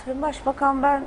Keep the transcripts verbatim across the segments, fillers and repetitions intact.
Sayın Başbakan, ben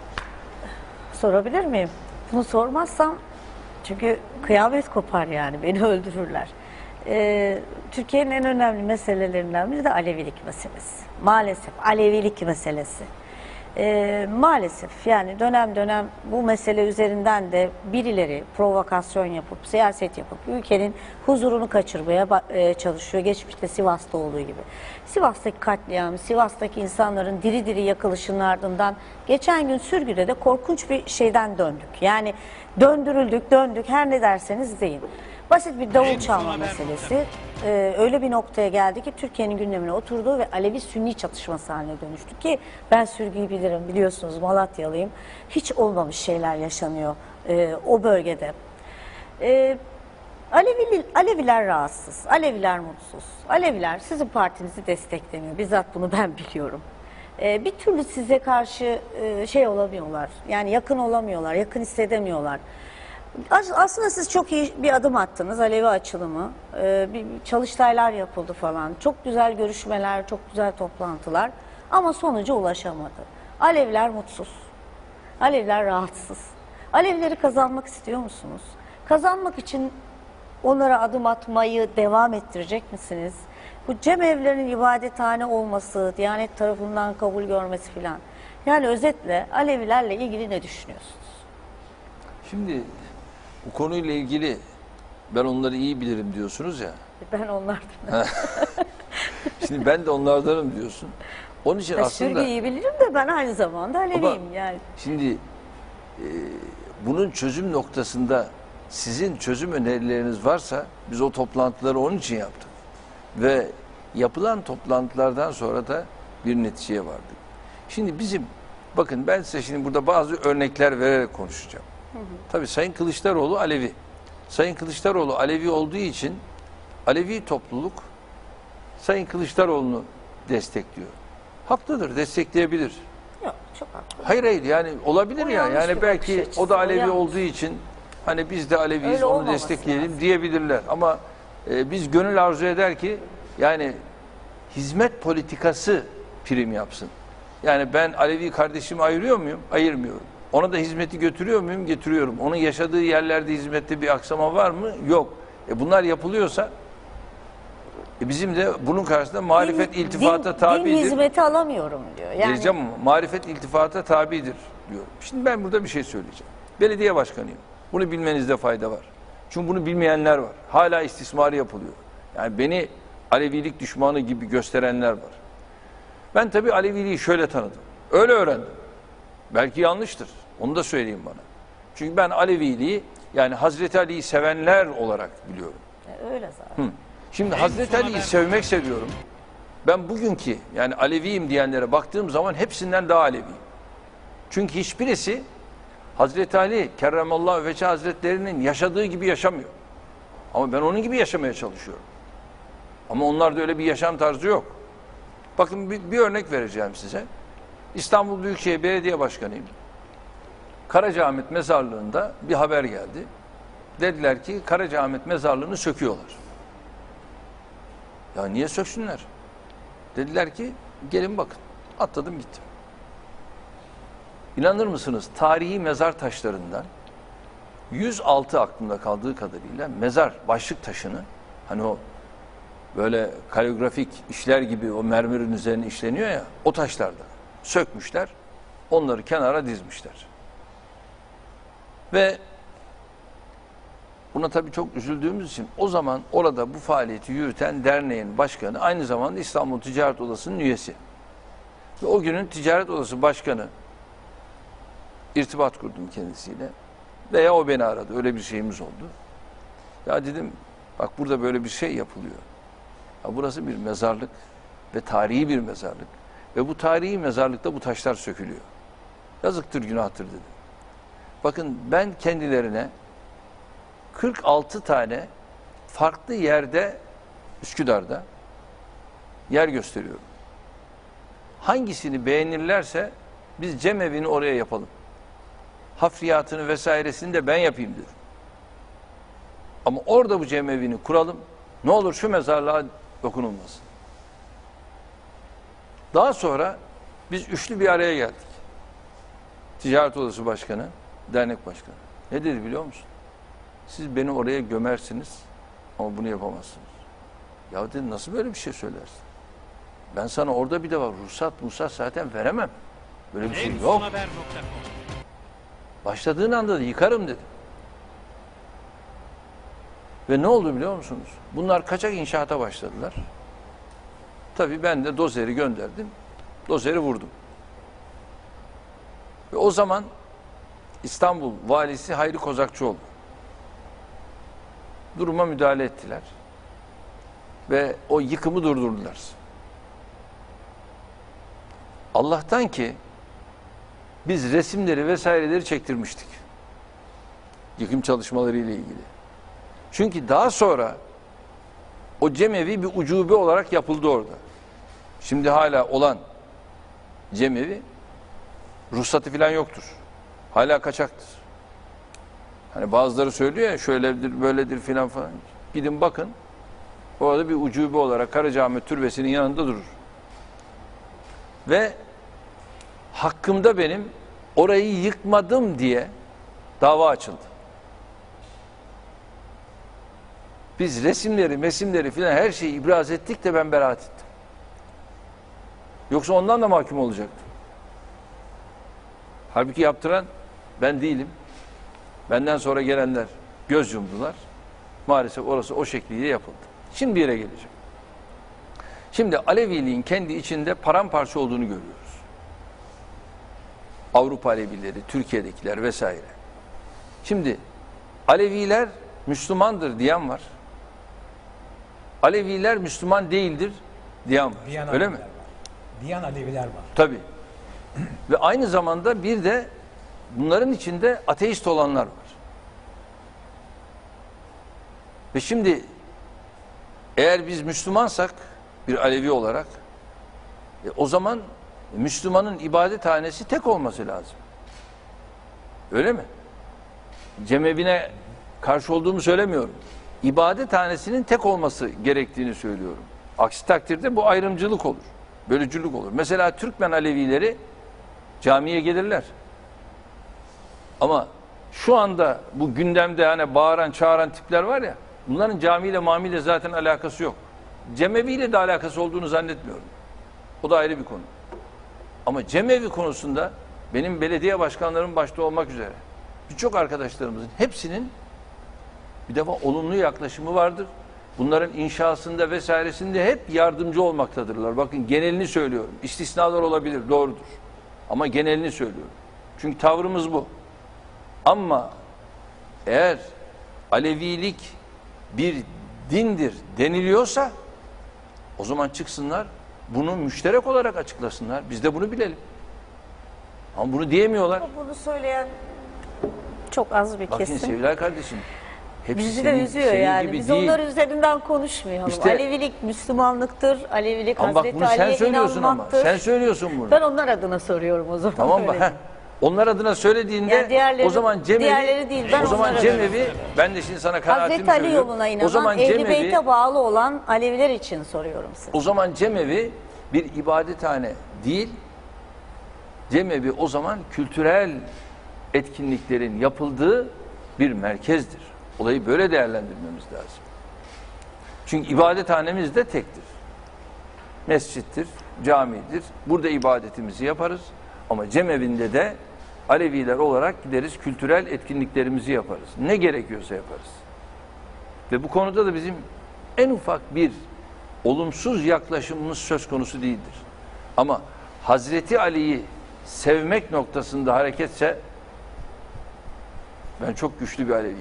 sorabilir miyim? Bunu sormazsam çünkü kıyamet kopar, yani beni öldürürler. Ee, Türkiye'nin en önemli meselelerinden biri de Alevilik meselesi. Maalesef Alevilik meselesi. Ee, maalesef yani dönem dönem bu mesele üzerinden de birileri provokasyon yapıp, siyaset yapıp ülkenin huzurunu kaçırmaya e, çalışıyor. Geçmişte Sivas'ta olduğu gibi. Sivas'taki katliam, Sivas'taki insanların diri diri yakılışının ardından geçen gün Sürgü'de de korkunç bir şeyden döndük. Yani döndürüldük, döndük, her ne derseniz deyin. Basit bir davul çalma meselesi e, öyle bir noktaya geldi ki Türkiye'nin gündemine oturdu ve Alevi-Sünni çatışması haline dönüştü ki ben Sürgü'yü bilirim, biliyorsunuz, Malatyalıyım. Hiç olmamış şeyler yaşanıyor e, o bölgede. E, Alevi, Aleviler rahatsız, Aleviler mutsuz. Aleviler sizin partinizi desteklemiyor. Bizzat bunu ben biliyorum. E, bir türlü size karşı e, şey olamıyorlar, yani yakın olamıyorlar, yakın hissedemiyorlar. Aslında siz çok iyi bir adım attınız, Alevi açılımı, ee, bir çalıştaylar yapıldı falan, çok güzel görüşmeler, çok güzel toplantılar ama sonuca ulaşamadı. Aleviler mutsuz, Aleviler rahatsız. Alevileri kazanmak istiyor musunuz? Kazanmak için onlara adım atmayı devam ettirecek misiniz? Bu cemevlerinin ibadethane olması, Diyanet tarafından kabul görmesi filan. Yani özetle Alevilerle ilgili ne düşünüyorsunuz? Şimdi bu konuyla ilgili ben onları iyi bilirim diyorsunuz ya. Ben onlardanım. Şimdi ben de onlardanım diyorsun. Onun için ya aslında... Sürgü'yü bilirim de ben aynı zamanda Aleviyim yani. Şimdi e, bunun çözüm noktasında sizin çözüm önerileriniz varsa biz o toplantıları onun için yaptık. Ve yapılan toplantılardan sonra da bir neticeye vardık. Şimdi bizim, bakın ben size şimdi burada bazı örnekler vererek konuşacağım. Hı hı. Tabii Sayın Kılıçdaroğlu Alevi. Sayın Kılıçdaroğlu Alevi olduğu için Alevi topluluk Sayın Kılıçdaroğlu'nu destekliyor. Haklıdır, destekleyebilir. Yok, çok haklı. Hayır hayır yani olabilir o ya. Yani belki açısı, o da Alevi o olduğu için hani biz de Aleviyiz, öyle onu destekleyelim lazım diyebilirler. Ama e, biz gönül arzu eder ki yani hizmet politikası prim yapsın. Yani ben Alevi kardeşimi ayırıyor muyum? Ayırmıyorum. Ona da hizmeti götürüyor muyum? Getiriyorum. Onun yaşadığı yerlerde hizmette bir aksama var mı? Yok. E bunlar yapılıyorsa e bizim de bunun karşısında marifet din, iltifata din, tabidir. Din hizmeti alamıyorum diyor. Yani... Diyeceğim ama marifet iltifata tabidir diyor. Şimdi ben burada bir şey söyleyeceğim. Belediye başkanıyım. Bunu bilmenizde fayda var. Çünkü bunu bilmeyenler var. Hala istismarı yapılıyor. Yani beni Alevilik düşmanı gibi gösterenler var. Ben tabii Aleviliği şöyle tanıdım. Öyle öğrendim. Belki yanlıştır. Onu da söyleyeyim bana. Çünkü ben Aleviliği yani Hazreti Ali'yi sevenler olarak biliyorum. E, öyle zaten. Hı. Şimdi en Hazreti Ali'yi sevmek seviyorum. Ben bugünkü yani Aleviyim diyenlere baktığım zaman hepsinden daha Aleviyim. Çünkü hiçbirisi Hazreti Ali Kerremallahu Vece Hazretlerinin yaşadığı gibi yaşamıyor. Ama ben onun gibi yaşamaya çalışıyorum. Ama onlarda öyle bir yaşam tarzı yok. Bakın bir, bir örnek vereceğim size. İstanbul Büyükşehir Belediye Başkanıyım. Karacaahmet Mezarlığı'nda bir haber geldi. Dediler ki Karacaahmet Mezarlığı'nı söküyorlar. Ya niye söksünler? Dediler ki gelin bakın. Atladım gittim. İnanır mısınız? Tarihi mezar taşlarından yüz altı aklımda kaldığı kadarıyla mezar başlık taşını, hani o böyle kaligrafik işler gibi o mermerin üzerine işleniyor ya, o taşlardan sökmüşler, onları kenara dizmişler. Ve buna tabii çok üzüldüğümüz için o zaman orada bu faaliyeti yürüten derneğin başkanı aynı zamanda İstanbul Ticaret Odası'nın üyesi. Ve o günün Ticaret Odası Başkanı, irtibat kurdum kendisiyle veya o beni aradı, öyle bir şeyimiz oldu. Ya dedim bak burada böyle bir şey yapılıyor. Ya burası bir mezarlık ve tarihi bir mezarlık. Ve bu tarihi mezarlıkta bu taşlar sökülüyor. Yazıktır, günahtır dedim. Bakın ben kendilerine kırk altı tane farklı yerde Üsküdar'da yer gösteriyorum. Hangisini beğenirlerse biz cemevini oraya yapalım. Hafriyatını vesairesini de ben yapayım dedim. Ama orada bu cemevini kuralım. Ne olur şu mezarlığa dokunulmasın. Daha sonra Biz üçlü bir araya geldik. Ticaret Odası Başkanı, dernek başkanı. Ne dedi biliyor musun? Siz beni oraya gömersiniz ama bunu yapamazsınız. Ya dedi, nasıl böyle bir şey söylersin? Ben sana orada bir de var ruhsat, ruhsat zaten veremem. Böyle bir şey yok. Başladığın anda da yıkarım dedi. Ve ne oldu biliyor musunuz? Bunlar kaçak inşaata başladılar. Tabii ben de dozeri gönderdim. Dozeri vurdum. Ve o zaman İstanbul valisi Hayri Kozakçıoğlu duruma müdahale ettiler. Ve o yıkımı durdurdular. Allah'tan ki biz resimleri vesaireleri çektirmiştik. Yıkım çalışmaları ile ilgili. Çünkü daha sonra o cemevi bir ucube olarak yapıldı orada. Şimdi hala olan cemevi ruhsatı falan yoktur. Hala kaçaktır. Hani bazıları söylüyor ya şöyledir, böyledir filan falan. Gidin bakın. Orada bir ucube olarak Karacaahmet Türbesi'nin yanında durur. Ve hakkımda benim orayı yıkmadım diye dava açıldı. Biz resimleri, mesimleri filan her şeyi ibraz ettik de ben beraat ettim. Yoksa ondan da mahkum olacaktım. Halbuki yaptıran ben değilim. Benden sonra gelenler göz yumdular. Maalesef orası o şekliyle yapıldı. Şimdi bir yere geleceğim. Şimdi Aleviliğin kendi içinde paramparça olduğunu görüyoruz. Avrupa Alevileri, Türkiye'dekiler vesaire. Şimdi Aleviler Müslümandır diyen var. Aleviler Müslüman değildir diyen var. Diyen Öyle mi? Aleviler var. Diyen Aleviler var. Tabii. Ve aynı zamanda bir de bunların içinde ateist olanlar var. Ve şimdi eğer biz Müslümansak bir Alevi olarak e, o zaman Müslümanın ibadethanesi tek olması lazım. Öyle mi? Cemevine karşı olduğumu söylemiyorum. İbadethanesinin tek olması gerektiğini söylüyorum. Aksi takdirde bu ayrımcılık olur. Bölücülük olur. Mesela Türkmen Alevileri camiye gelirler. Ama şu anda bu gündemde hani bağıran çağıran tipler var ya, bunların camiyle mamiyle zaten alakası yok. Cemeviyle de alakası olduğunu zannetmiyorum. O da ayrı bir konu. Ama cemevi konusunda benim belediye başkanlarım başta olmak üzere birçok arkadaşlarımızın hepsinin bir defa olumlu yaklaşımı vardır. Bunların inşasında vesairesinde hep yardımcı olmaktadırlar. Bakın genelini söylüyorum. İstisnalar olabilir, doğrudur. Ama genelini söylüyorum. Çünkü tavrımız bu. Ama eğer Alevilik bir dindir deniliyorsa o zaman çıksınlar bunu müşterek olarak açıklasınlar. Biz de bunu bilelim. Ama bunu diyemiyorlar. Bunu söyleyen çok az bir Bakın kesim. sevgili kardeşim. Hepsi Bizi senin, de üzüyor senin yani. gibi Biz değil. onlar üzerinden konuşmayalım. İşte- Alevilik Müslümanlıktır. Alevilik Ama bak Hazreti bunu sen Ali'ye söylüyorsun ama. inanmaktır. Sen söylüyorsun bunu. Ben onlar adına soruyorum o zaman. Tamam mı? Öyle. Heh. Onlar adına söylediğinde Yani diğerleri- o zaman cemevi diğerleri değil, ben o zaman onlar cemevi adına. ben de şimdi sana kanaatimi Hazreti Ali söylüyorum. yoluna O inanan, zaman Ehl-i cemevi Beyt'e bağlı olan Aleviler için soruyorum size. o zaman cemevi bir ibadethane değil. Cemevi o zaman kültürel etkinliklerin yapıldığı bir merkezdir. Olayı böyle değerlendirmemiz lazım. Çünkü ibadethanemiz de tektir. Mescittir, camidir. Burada ibadetimizi yaparız. Ama cemevinde de Aleviler olarak gideriz, kültürel etkinliklerimizi yaparız. Ne gerekiyorsa yaparız. Ve bu konuda da bizim en ufak bir olumsuz yaklaşımımız söz konusu değildir. Ama Hazreti Ali'yi sevmek noktasında hareketse ben çok güçlü bir Aleviyim.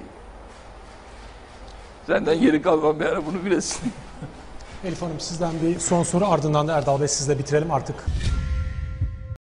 Senden geri kalmam bir ara, bunu bilesin. Elif Hanım, sizden bir son soru, ardından da Erdal Bey sizle bitirelim artık.